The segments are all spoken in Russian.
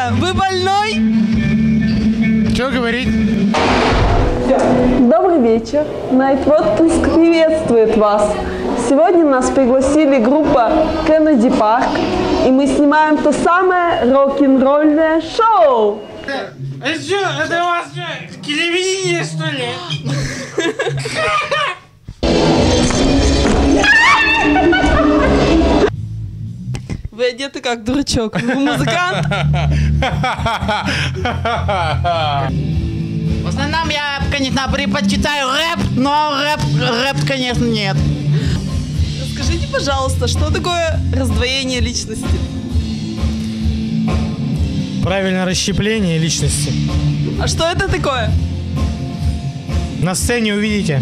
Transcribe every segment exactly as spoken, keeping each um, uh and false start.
Мужчина, вы больной? Что говорить? Добрый вечер. Найт отпуск приветствует вас. Сегодня нас пригласили группа Кеннеди Парк, и мы снимаем то самое рок-н-ролльное шоу. Это что, это у вас что, телевидение, что ли? Вы одеты как дурачок. Вы музыкант? В основном я, конечно, предпочитаю рэп, но рэп, рэп, конечно, нет. Расскажите, пожалуйста, что такое раздвоение личности? Правильное расщепление личности. А что это такое? На сцене увидите.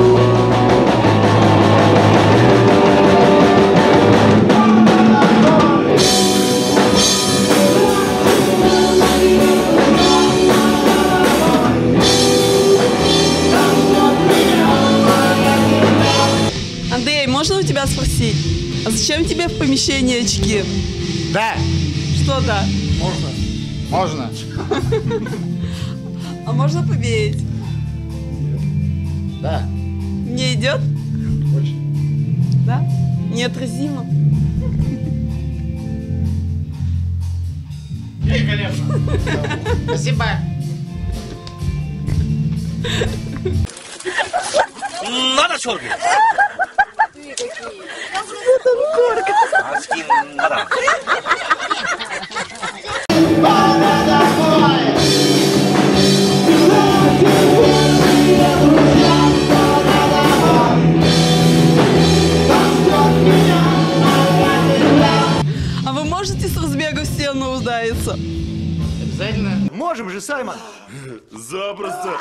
Андрей, можно у тебя спросить, а зачем тебе в помещении очки? Да. Что да? Можно. Можно. А можно померить? Да. Не идет? Очень. Да? Неотразимо. Великолепно. Спасибо. Надо чёрги. Надо. А вы можете с разбега в стену удариться? Обязательно. Можем же, Саймон. Запросто.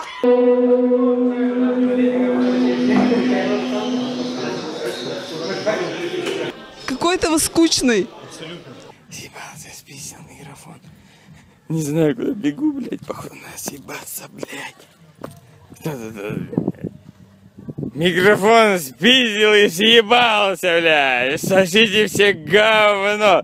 Какой-то вы скучный. Съебался, списал микрофон. Не знаю, куда бегу, блядь, походу надо съебаться, блядь. Кто-то... Микрофон спиздил и съебался, блядь. Сожрите все говно.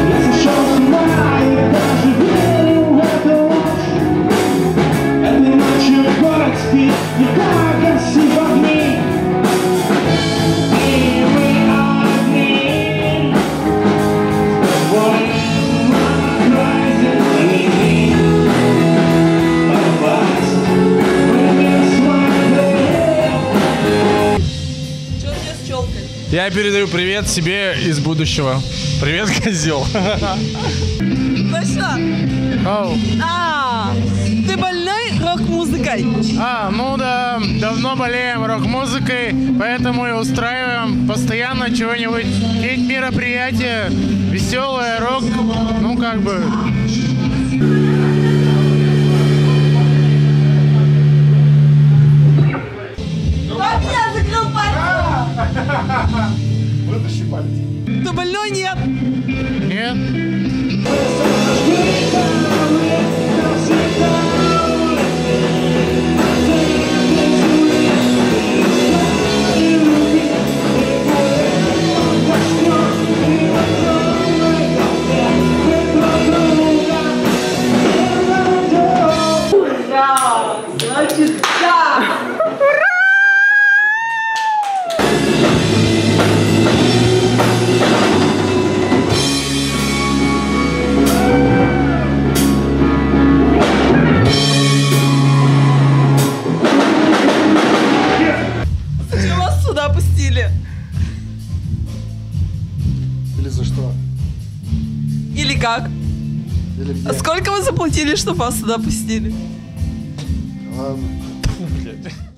Я передаю привет себе из будущего. Привет, козел. Точно? Оу. А, ты больной рок-музыкой? А, ну да, давно болеем рок-музыкой, поэтому и устраиваем постоянно чего-нибудь, какие-нибудь мероприятия, веселое, рок, ну как бы. Я закрыл пальцы! Вытащи палец. Ты больной? Нет. Нет? Да, значит, да! Зачем вас сюда пустили? Или за что? Или как? Или где? А сколько вы заплатили, чтобы вас сюда пустили? Ладно. Блядь.